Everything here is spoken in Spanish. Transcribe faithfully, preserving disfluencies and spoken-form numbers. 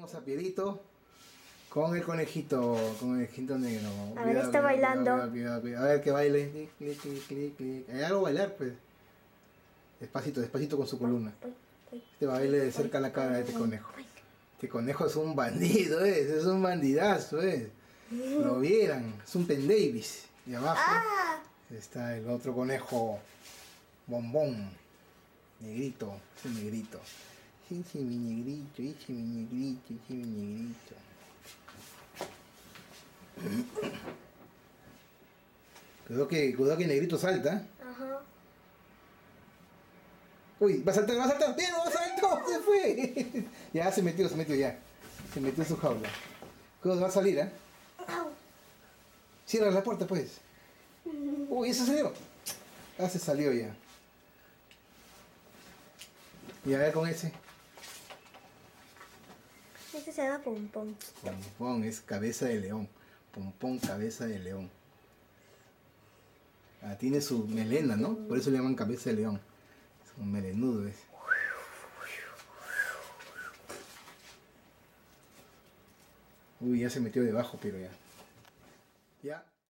Vamos a Pierito con el conejito, con el conejito negro. A ver, está bailando. Cuidado, cuidado, cuidado. A ver que baile. Clic, clic, clic, clic, clic. Hay algo a bailar, pues. Despacito, despacito con su columna. Este baile de cerca la cara de este conejo. Este conejo es un bandido, es, es un bandidazo, es. Lo vieran, es un Pen Davis. Y abajo ¡Ah! está el otro conejo, Bombón, negrito, es un negrito. Ese mi negrito, ese mi negrito, ese mi negrito. Cuidado que, cuidado que el negrito salta. Ajá. Uy, va a saltar, va a saltar, bien, va a saltar, se fue. Ya se metió, se metió ya. Se metió en su jaula. Cuidado, va a salir, ¿eh? Cierra la puerta, pues. Uy, eso salió. Ah, se salió ya. Y a ver con ese. Este se llama Pompón. Pompón es cabeza de león. Pompón, cabeza de león. Ah, tiene su melena, ¿no? Por eso le llaman cabeza de león. Es un melenudo, ¿ves? Uy, ya se metió debajo, pero ya. Ya.